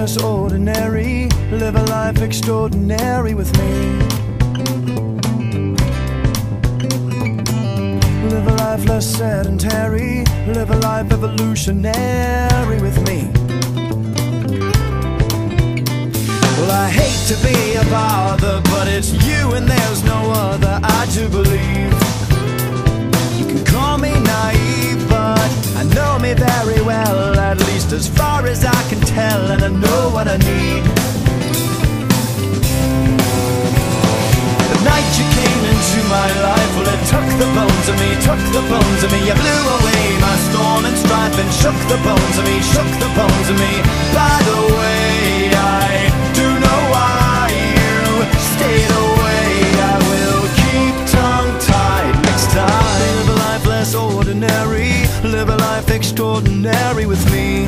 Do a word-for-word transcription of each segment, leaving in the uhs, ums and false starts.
less ordinary, live a life extraordinary with me. Live a life less sedentary, live a life evolutionary with me. Well, I hate to be a bother, but it's you and there's no other, I do believe. You can call me naive, but I know me very well, at least as far as I can tell, and I know what I need. The night you came into my life, well, it took the bones of me, took the bones of me. You blew away my storm and strife and shook the bones of me, shook the bones of me. By the way, I do know why you stayed away. I will keep tongue-tied next time. Live a life less ordinary, live a life extraordinary with me.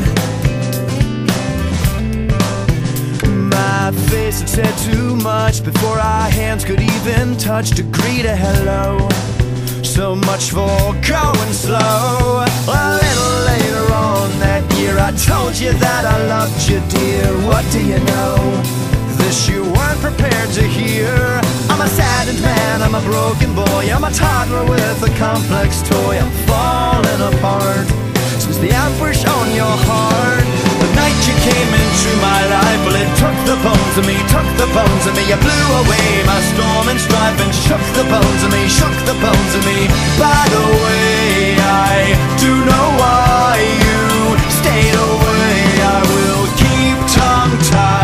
My face had said too much before our hands could even touch to greet a hello. So much for going slow. A little later on that year I told you that I loved you, dear. What do you know? This you weren't prepared to hear. I'm a saddened man, I'm a broken boy, I'm a toddler with a complex toy. I'm falling apart since the ambush on your heart. The night you came into my life, well, it took the bones of me, took the bones of me. You blew away my storm and strife and shook the bones of me, shook the bones of me. By the way, I do know why you stayed away. I will keep tongue-tied